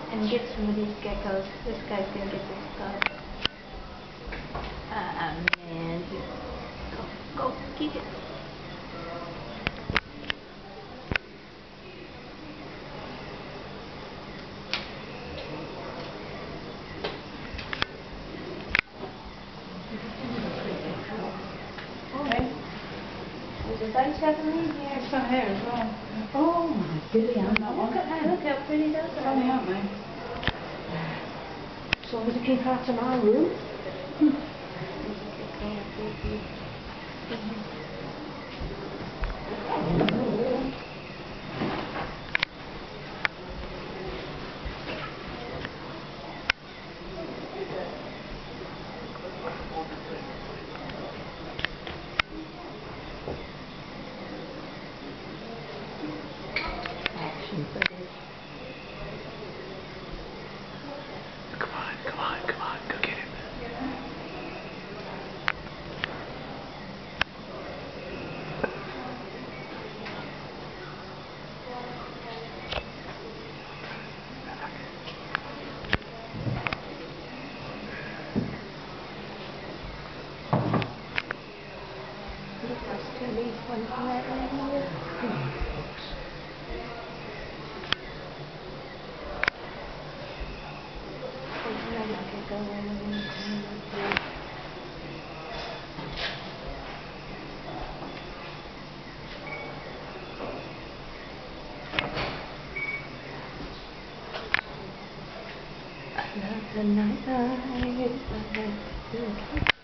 and get some of these geckos. This guy's gonna get this stuff. Man, go get it. Okay. There's a bunch of them in here. It's got hair as well. Oh my goodness. Look at that. Look how pretty those are. Funny, aren't they? As long as I keep out of my room. Action footage. Come on, come on, come on, go get him. Another night.